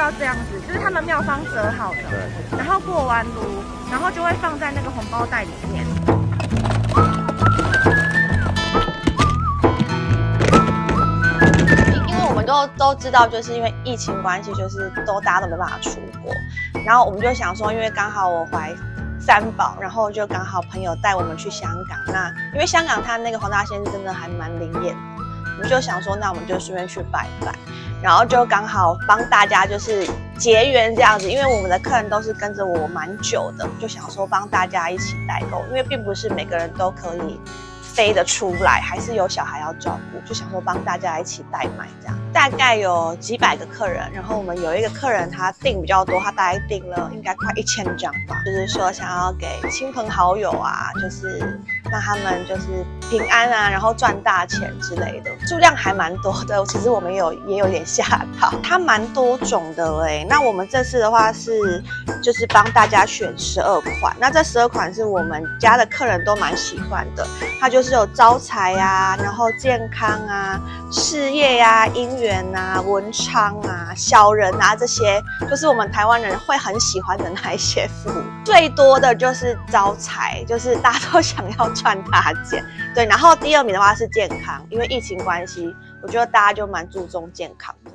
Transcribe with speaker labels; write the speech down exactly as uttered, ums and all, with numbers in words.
Speaker 1: 到这样子，就是他们妙方折好的，对，然后过完炉，然后就会放在那个红包袋里面。因为我们都都知道，就是因为疫情关系，就是都大家都没办法出国，然后我们就想说，因为刚好我怀三宝，然后就刚好朋友带我们去香港。那因为香港它那个黄大仙真的还蛮灵验的，我们就想说，那我们就顺便去拜拜，然后就刚好帮大家就是结缘这样子。因为我们的客人都是跟着我蛮久的，就想说帮大家一起代购，因为并不是每个人都可以飞得出来，还是有小孩要照顾，就想说帮大家一起代买这样。大概有几百个客人，然后我们有一个客人他订比较多，他大概订了应该快一千张吧，就是说想要给亲朋好友啊，就是让他们就是平安啊，然后赚大钱之类的，数量还蛮多的。其实我们有也有点吓到，它蛮多种的哎、欸。那我们这次的话是就是帮大家选十二款，那这十二款是我们家的客人都蛮喜欢的，它就是有招财啊，然后健康啊、事业呀、啊、姻缘啊、文昌啊、小人啊，这些就是我们台湾人会很喜欢的那一些符。最多的就是招财，就是大家都想要赚大钱。对，然后第二名的话是健康，因为疫情关系，我觉得大家就蛮注重健康的。